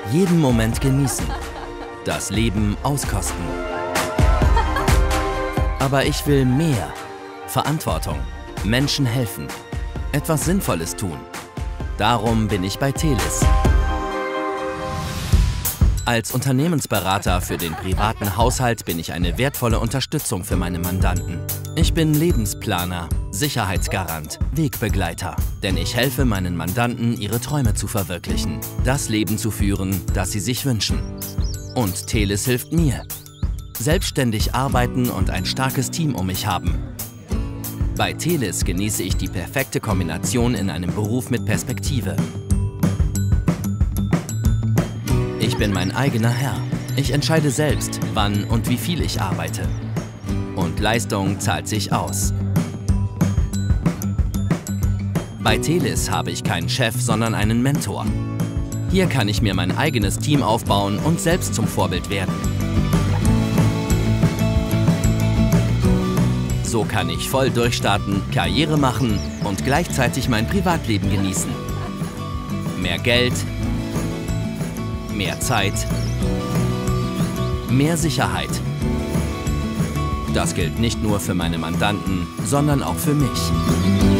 Jeden Moment genießen. Das Leben auskosten. Aber ich will mehr. Verantwortung. Menschen helfen. Etwas Sinnvolles tun. Darum bin ich bei Telis. Als Unternehmensberater für den privaten Haushalt bin ich eine wertvolle Unterstützung für meine Mandanten. Ich bin Lebensplaner, Sicherheitsgarant, Wegbegleiter. Denn ich helfe meinen Mandanten, ihre Träume zu verwirklichen, das Leben zu führen, das sie sich wünschen. Und Telis hilft mir. Selbstständig arbeiten und ein starkes Team um mich haben. Bei Telis genieße ich die perfekte Kombination in einem Beruf mit Perspektive. Ich bin mein eigener Herr. Ich entscheide selbst, wann und wie viel ich arbeite. Und Leistung zahlt sich aus. Bei Telis habe ich keinen Chef, sondern einen Mentor. Hier kann ich mir mein eigenes Team aufbauen und selbst zum Vorbild werden. So kann ich voll durchstarten, Karriere machen und gleichzeitig mein Privatleben genießen. Mehr Geld, mehr Zeit, mehr Sicherheit. Das gilt nicht nur für meine Mandanten, sondern auch für mich.